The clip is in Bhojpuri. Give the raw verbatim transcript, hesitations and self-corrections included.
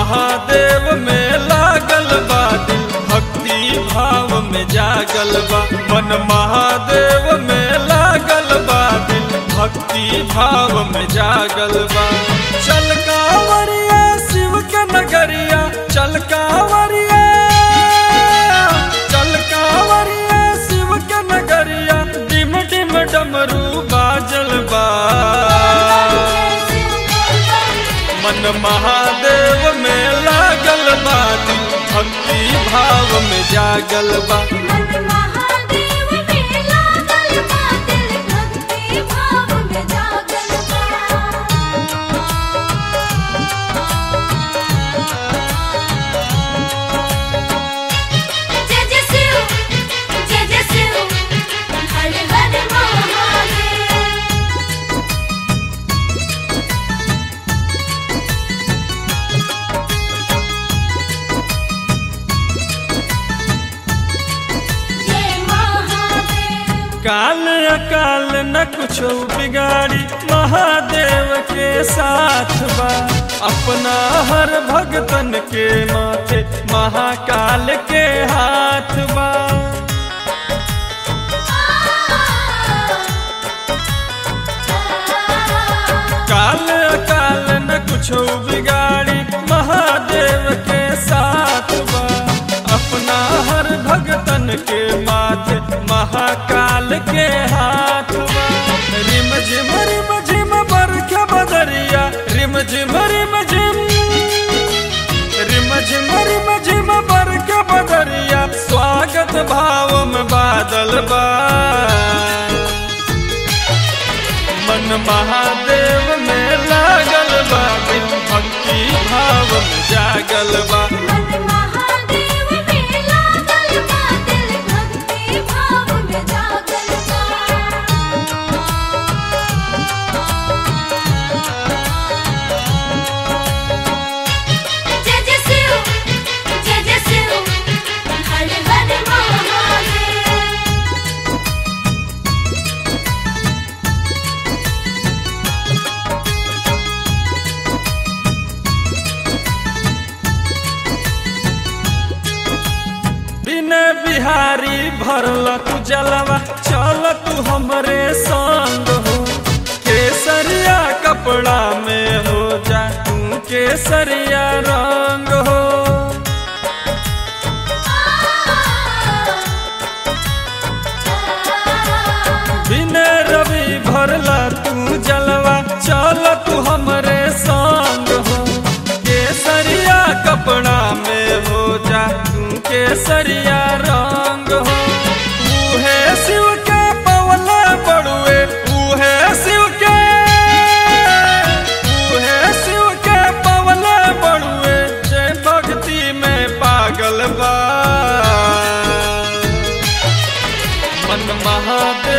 महादेव में लागल बा दिल भक्ति भाव में जागल बा। मन महादेव में लागल बा दिल भक्ति भाव में जागल बा। चल कांवरिया शिव के नगरिया, चल कांवरिया चल कांवरिया शिव के नगरिया, डिम डिम डमरू बाजल बा। मन महादेव में लागल बा दिल भक्ति भाव में जागल बा। मन महादेव में लागल बा दिल भक्ति भाव में जागल बा। जय जय शिव, जय जय शिव, हर हर महादेव। काल अकाल न कुछो बिगाड़ी महादेव के साथ बा। अपना हर भगतन के माथे महाकाल के हाथ बा। काल अकाल न कुछो बिगाड़ी महादेव के साथ बा। अपना हर भगतन के माथे महाकाल के हाथ बा। रिम झिम रिम झिम बरखे बदरिया, रिम झिम रिम झिम रिम झिम रिम झिम बरखे बदरिया, स्वागत भाव में बादल बा। मन महादेव में लागल बा दिल भक्ति भाव में जागल बा। मन महादेव में लागल बा दिल भक्ति भाव में जागल बा। जय जय शिव, जय जय शिव, हर हर महादेव। बिना बिहारी भरल तू जलवा, चल तू हमरे संग हो। केसरिया कपड़ा में हो जा तू केसरिया रंग हो। बिना रवि भरला तू जलवा, चल तू हमरे संग हो। केसरिया कपड़ा में हो जा तू केसरिया रंग हो। उहे शिव के पवला बड़ुए, उहे शिव के उहे शिव के पवला बड़ुए, जय भक्ति में पागल बा। मन महादेव